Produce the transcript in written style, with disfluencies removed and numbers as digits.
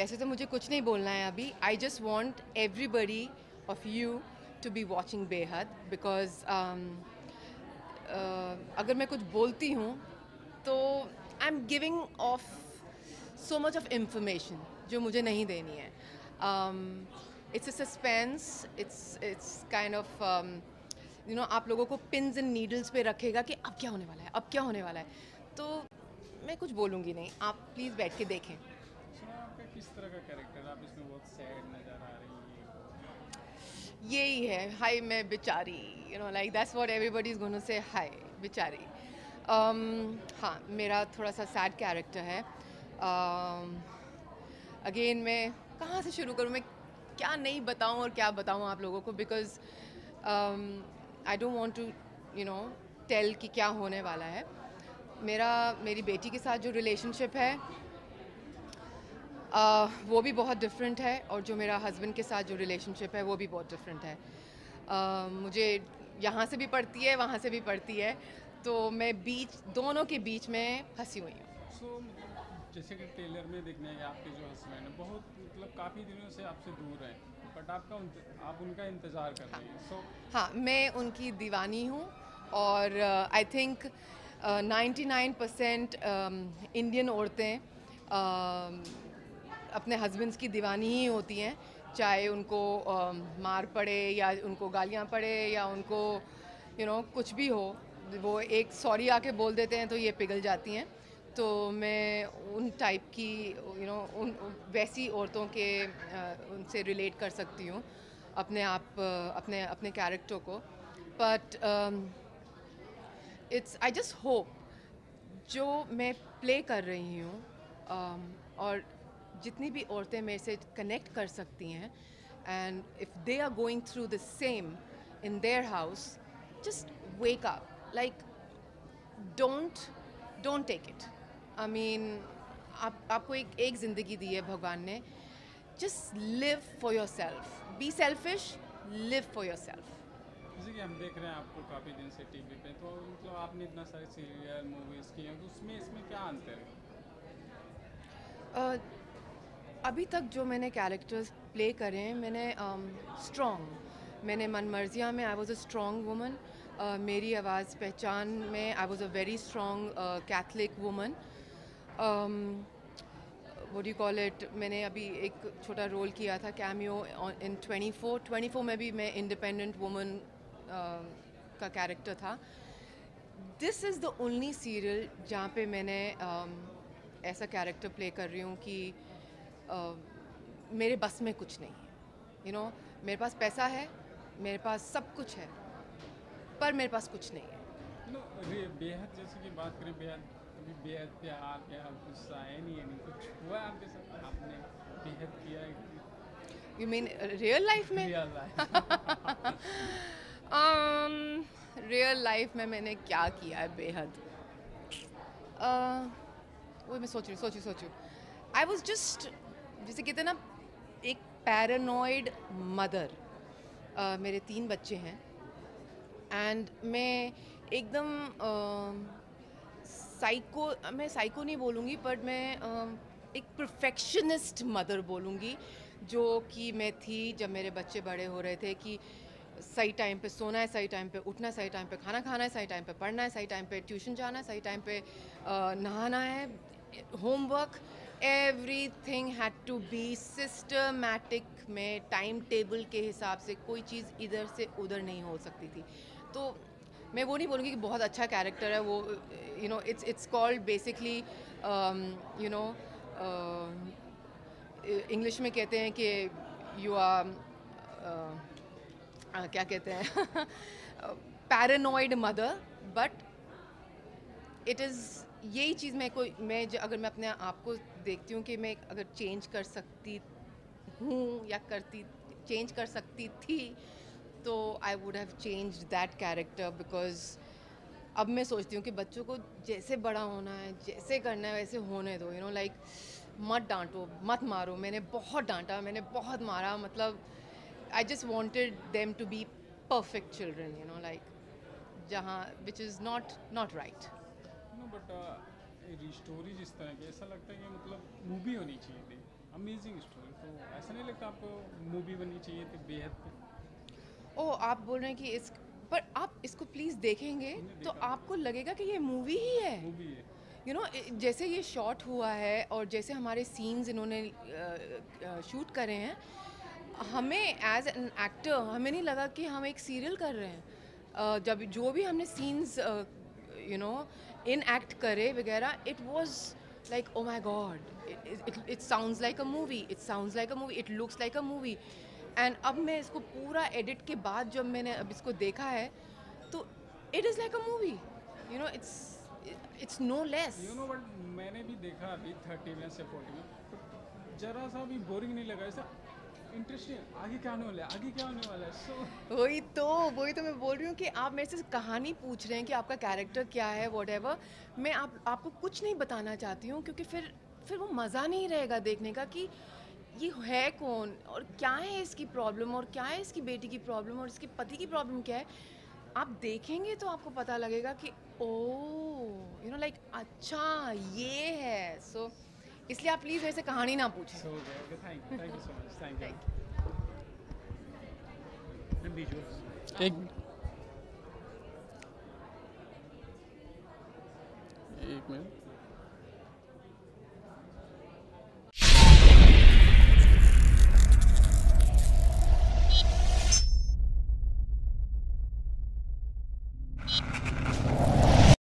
वैसे तो मुझे कुछ नहीं बोलना है अभी. I just want everybody of you to be watching Beyhadh because अगर मैं कुछ बोलती हूँ तो I am giving off so much of information जो मुझे नहीं देनी है. It's a suspense. It's kind of आप लोगों को पिन्स एंड नीडल्स पे रखेगा कि अब क्या होने वाला है, अब क्या होने वाला है. तो मैं कुछ बोलूँगी नहीं, आप प्लीज़ बैठ के देखें. सुना आपका किस तरह का कैरेक्टर, आप इसमें बहुत सैड नज़र आ रही है. यही है, हाय मैं बेचारी, like that's what everybody is gonna say, हाय बेचारी. हाँ, मेरा थोड़ा सा सैड कैरेक्टर है. अगेन मैं कहाँ से शुरू करूँ, मैं क्या नहीं बताऊँ और क्या बताऊँ आप लोगों को, because I don't want to tell कि क्या होने वाला है. मेरी बेटी के साथ जो रिलेशनशिप है वो भी बहुत डिफरेंट है, और जो मेरा हस्बैंड के साथ जो रिलेशनशिप है वो भी बहुत डिफरेंट है. मुझे यहाँ से भी पड़ती है, वहाँ से भी पड़ती है, तो मैं दोनों के बीच में फंसी हुई हूँ. सो मतलब जैसे कि ट्रेलर में देखने हैं आपके जो हस्बैंड हैं बहुत मतलब काफ़ी दिनों से आपसे दूर हैं, बट आप उनका इंतज़ार कर रही हैं. सो हाँ, मैं उनकी दीवानी हूँ, और आई थिंक 99% इंडियन औरतें अपने हस्बैंड्स की दीवानी ही होती हैं, चाहे उनको मार पड़े या उनको गालियाँ पड़े या उनको कुछ भी हो. वो एक सॉरी आके बोल देते हैं तो ये पिघल जाती हैं. तो मैं उन टाइप की उन वैसी औरतों के उनसे रिलेट कर सकती हूँ अपने अपने कैरेक्टर को. But it's I just hope जो मैं प्ले कर रही हूँ और जितनी भी औरतें मेरे से कनेक्ट कर सकती हैं, and if they are going through the same in their house, just wake up. Like don't don't take it. I mean आपको एक ज़िंदगी दी है भगवान ने. Just live for yourself, be selfish, live for yourself. जैसे कि हम देख रहे हैं आपको काफ़ी दिन से टीवी पे, तो मतलब आपने इतना सारे सीरियल मूवीज़ किए हैं, तो उसमें इसमें क्या अंतर है. अभी तक जो मैंने कैरेक्टर्स प्ले करे हैं, मैंने स्ट्रॉन्ग, मैंने मन मर्जिया में I was a strong woman. मेरी आवाज़ पहचान में I was a very strong Catholic woman. What you call it, मैंने अभी एक छोटा रोल किया था कैमियो इन 24 में भी मैं इंडिपेंडेंट वुमन का कैरेक्टर था. This is the only serial जहाँ पे मैंने ऐसा कैरेक्टर प्ले कर रही हूँ कि मेरे बस में कुछ नहीं है. मेरे पास पैसा है, मेरे पास सब कुछ है, पर मेरे पास कुछ नहीं है. नो बेहद जैसे कि बात करें बेहद, कभी बेहद प्यार या गुस्सा है नहीं कुछ हुआ है आपके साथ, आपने बेहद किया है. यू मीन रियल लाइफ में? Real life. रियल लाइफ में मैंने क्या किया है बेहद. वो मैं सोचूं. आई वॉज जस्ट, जैसे कहते हैं ना, एक पैरानॉइड मदर. मेरे 3 बच्चे हैं, एंड मैं एकदम मैं साइको नहीं बोलूँगी, पर मैं एक परफेक्शनिस्ट मदर बोलूँगी, जो कि मैं थी जब मेरे बच्चे बड़े हो रहे थे. कि सही टाइम पे सोना है, सही टाइम पे उठना है, सही टाइम पे खाना खाना है, सही टाइम पे पढ़ना है, सही टाइम पे ट्यूशन जाना है, सही टाइम पे नहाना है, homework, everything had to be systematic. में टाइम टेबल के हिसाब से कोई चीज़ इधर से उधर नहीं हो सकती थी. तो मैं वो नहीं बोलूँगी कि बहुत अच्छा कैरेक्टर है वो. It's called basically, you know English में कहते हैं कि यू आर क्या कहते हैं, paranoid mother. But it is यही चीज़ अगर मैं अपने आप को देखती हूँ कि मैं अगर चेंज कर सकती हूँ या चेंज कर सकती थी, तो I would have change that character. Because अब मैं सोचती हूँ कि बच्चों को जैसे बड़ा होना है, जैसे करना है वैसे होने दो. लाइक मत डांटो, मत मारो. मैंने बहुत डांटा, मैंने बहुत मारा. मतलब I just wanted them to be perfect children, like जहाँ which is not right. No but story जिस तरह की ऐसा लगता है कि मतलब मूवी होनी चाहिए थी. Amazing story. तो ऐसा नहीं लगता आपको मूवी बननी चाहिए थी बेहद पे? ओह, आप बोल रहे हैं कि इस पर आप इसको प्लीज़ देखेंगे हमने तो देखा, आपको लगेगा कि ये मूवी ही है। मूवी है। यू नो, जैसे ये शॉट हुआ है और जैसे हमारे सीन्स इन्होंने शूट करे हैं, हमें एज एन एक्टर हमें नहीं लगा कि हम एक सीरियल कर रहे हैं। जब जो भी हमने सीन्स यू नो इन एक्ट करे वगैरह, it was like oh my God, it sounds like a movie, it sounds like a movie, it looks like a movie. And अब मैं इसको पूरा एडिट के बाद जब मैंने अब इसको देखा है तो it is like a movie, you know, it's no less. You know but मैंने भी देखा अभी 30 मिनट से 40 मिनट, बट जरा सा भी बोरिंग नहीं लगा। ऐसा इंटरेस्टिंग, आगे क्या होने वाला है, आगे क्या होने वाला है। सो वही तो मैं बोल रही हूँ कि आप मेरे से कहानी पूछ रहे हैं कि आपका कैरेक्टर क्या है, वॉट। मैं आपको कुछ नहीं बताना चाहती हूँ क्योंकि फिर वो मज़ा नहीं रहेगा देखने का कि ये है कौन और क्या है इसकी प्रॉब्लम और क्या है इसकी बेटी की प्रॉब्लम और इसके पति की प्रॉब्लम क्या है। आप देखेंगे तो आपको पता लगेगा कि ओ, यू नो, लाइक अच्छा ये है। सो इसलिए आप प्लीज़ मेरे से कहानी ना पूछें। So okay, thank you so much, thank you. Thank एक एक मिनट।